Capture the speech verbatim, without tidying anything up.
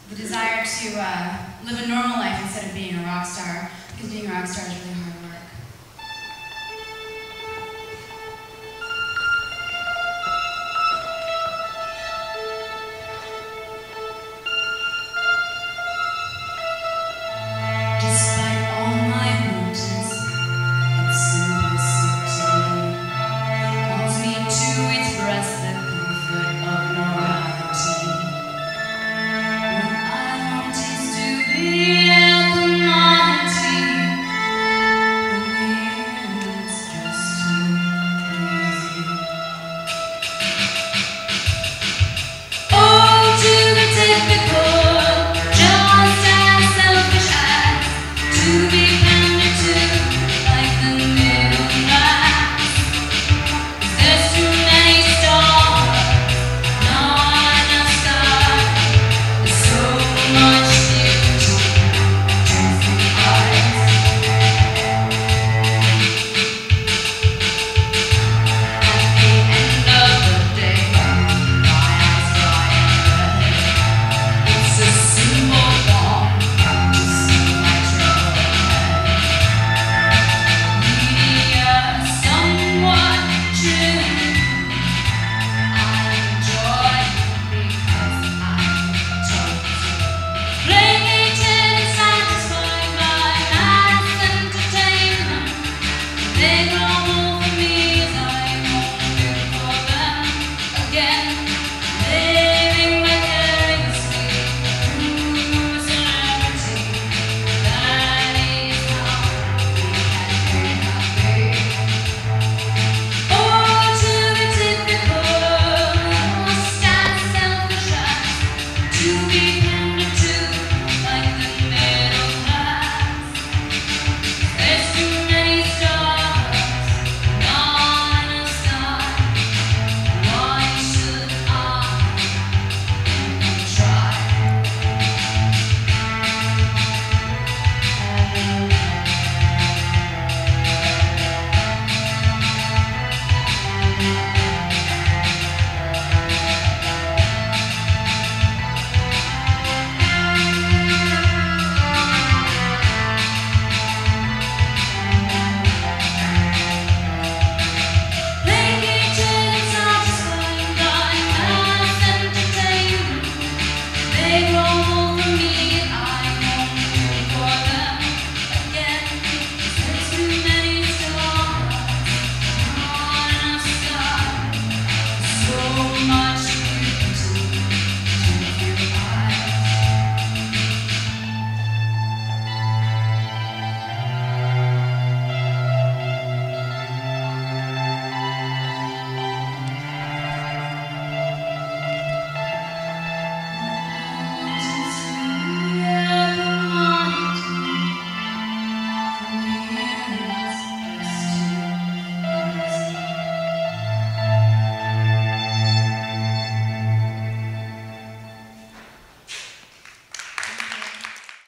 the desire to uh, live a normal life instead of being a rock star, because being a rock star is really hard work. Despite all my motives, its simplicity calls me to express the comfort of normality. What I want is to be a commodity. In the end, it's just too easy. Oh, to the typical, just as selfish as to be pandered to like the middle class. There's too many stars, not enough sky. There's so much beauty in the eyes. At the end of the day, my eyes dry and red. It's a simple thought to see my trouble ahead. Media somewhat true. I enjoy because I'm told to. Playing and satisfied by mass entertainment. They grow old for me as I won't do for them again. Living vicariously through a celebrity. That is how we can be happy. Oh, to the typical, just as selfish as to be